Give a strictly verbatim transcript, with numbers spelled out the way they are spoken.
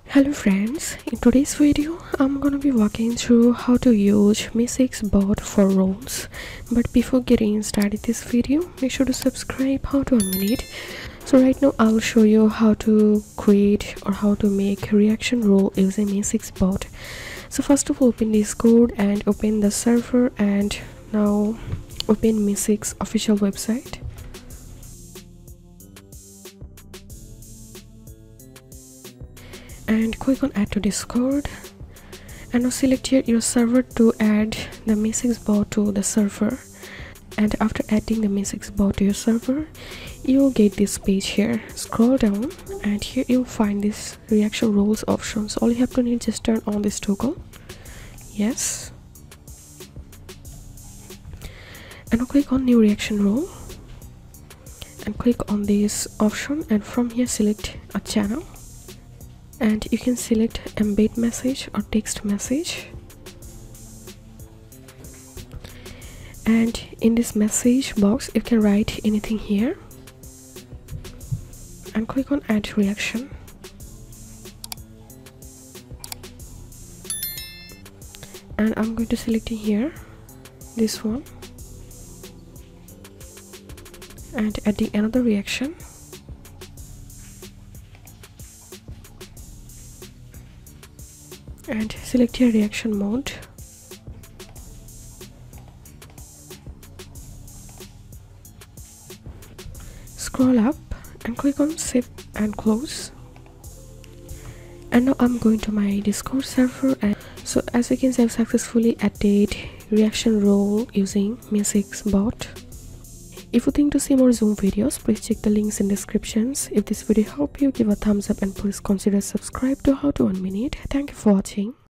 Hello friends, in today's video I'm gonna be walking through how to use mee six bot for roles. But before getting started this video, make sure to subscribe how to unmute it. So right now I'll show you how to create or how to make reaction role using mee six bot. So first of all, open Discord and open the server, and now open mee six official website. And click on add to Discord, and now select here your server to add the mee six bot to the server. And after adding the mee six bot to your server, you will get this page here. Scroll down and here you'll find this reaction roles option. So all you have to need is just turn on this toggle. Yes, and now click on new reaction role and click on this option, and from here select a channel. And you can select embed message or text message, and in this message box you can write anything here, and click on add reaction. And I'm going to select here this one and adding another reaction. And select your reaction mode. Scroll up and click on save and close. And now I'm going to my Discord server, and so as you can see, I've successfully added reaction role using mee six bot. If you think to see more Zoom videos, please check the links in descriptions. If this video helped you, give a thumbs up and please consider subscribe to How to One Minute. Thank you for watching.